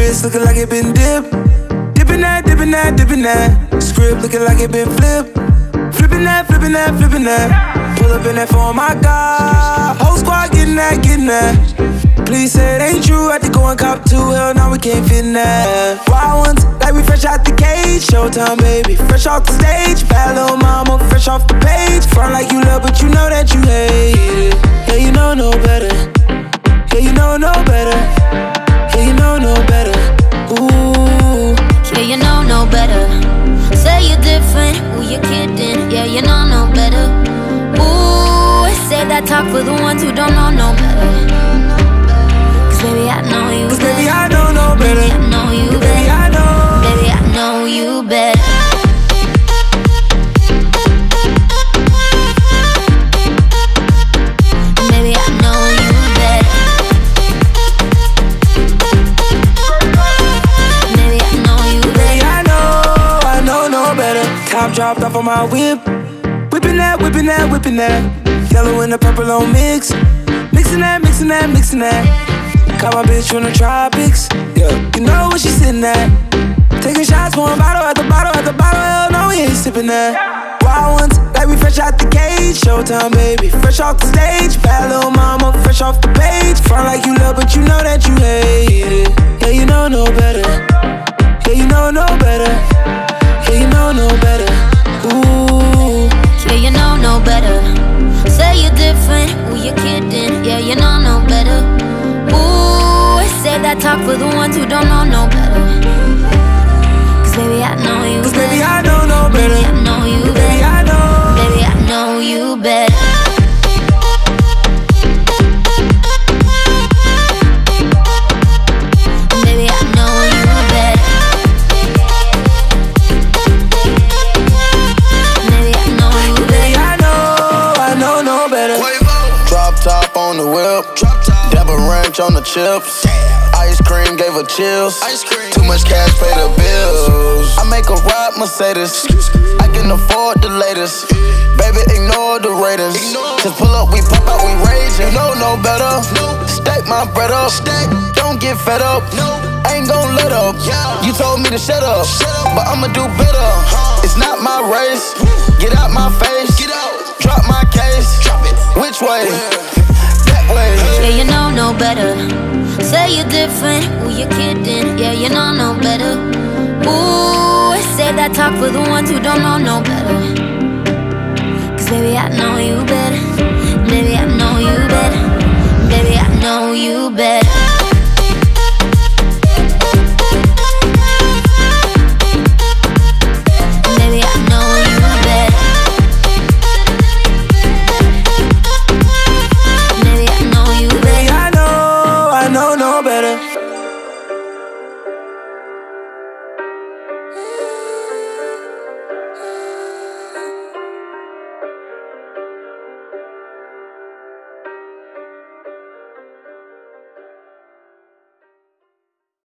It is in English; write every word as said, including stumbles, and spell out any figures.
wrist looking like it been dipped. Dipping that, dipping that, dipping that. Script looking like it been flipped. Flipping that, flipping that, flipping that. Pull up in that phone, my God. Whole squad getting that, getting that. Please say it ain't true, had to go and cop two. Hell, now we can't fit in that. Wild ones, like we fresh out the cage. Showtime, baby, fresh off the stage. Bad little mama, fresh off the page. Front like you love, but you know that you hate it. Yeah, you know no better. Yeah, you know no better. Yeah, you know no better. Ooh. Yeah, you know no better. Say you're different, who you kidding? Yeah, you know no better. Ooh, say that talk for the ones who don't know no better. Baby, I know you Cause better. baby, I know no better. Baby, I know you Baby, better. I know. Baby, I know you better. Baby, I know you better. Baby, I know you better. Baby, I know, I know no better. Top dropped off on my whip. Whipping that, whipping that, whipping that. Yellow and the purple on mix. Mixing that, mixing that, mixing that. Got my bitch from the tropics, yeah. You know where she sitting at. Taking shots, pouring bottle at the bottle at the bottle. Hell no, we ain't sipping that. Wild ones, like we fresh out the cage. Showtime, baby, fresh off the stage. Bad little mama, fresh off the page. Front like you love, but you know that you hate it. Yeah, you know no better. Yeah, you know no better. Yeah, you know no better. Ooh. Yeah, you know no better. Say you're different, who you kidding? Yeah, you know no better. Ooh, say that talk for the ones who don't know no better. Cause baby, I know you Cause better. baby, I know no better. Baby, I know you Baby, better. I know. Baby, I know you better. Baby, I know you better. Baby, I know you Baby, better. I know, I know no better. Drop top on the whip. Dabba ranch on the chips. Ice cream gave her chills. Too much cash, pay the bills. I make a ride Mercedes. I can afford the latest. Baby, ignore the ratings. Just pull up, we pop out, we raging. No, no better. Stack my bread up. Don't get fed up. Ain't gon' let up. You told me to shut up, but I'ma do better. It's not my race. Get out my face. Drop my case. Which way? That way. Yeah, you know no better. Say you're different, who you kidding? Yeah, you know no better. Ooh, say that talk for the ones who don't know no better. Cause baby, I know you better.